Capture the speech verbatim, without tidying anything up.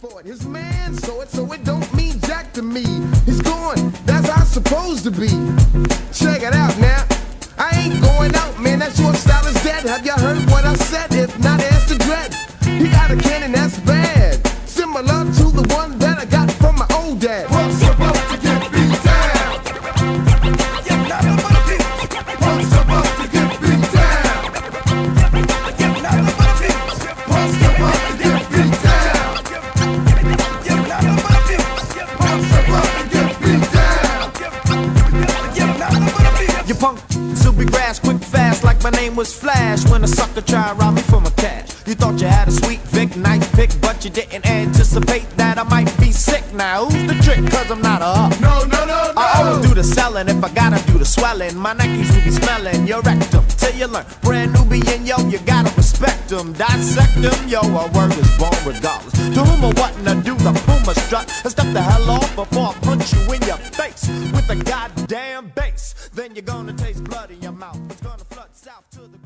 for it. His man saw it, so it don't mean jack to me. He's going, that's how it's supposed to be. Check it out now. I ain't going out, man, that short style is dead. Have ya heard what I said? If not, ask the dread. He got a cannon that's bad, similar to the one that I got from my old dad. Punk's about to get beat down. Punk's about to get beat down. Punk's about to get beat down. Punk's about to get beat down. You punk will be grass quick fast like my name was Flash when a sucker tried to rob me for my cash. You thought you had a sweet Vic, nice pick, but you didn't anticipate that I might be sick. Now who's the trick? Cause I'm not a up. No, no, no, no. I always do the selling if I gotta do the swelling. My Nikes will be smelling your rectum till you learn. Brand newbie and yo, you gotta respect them. Dissect them, yo, a word is born regardless. To whom or what to do the Puma strut and step the hell off before I punch you in your face with a goddamn bass. Then you're gonna taste blood in your mouth. It's gonna flood south to the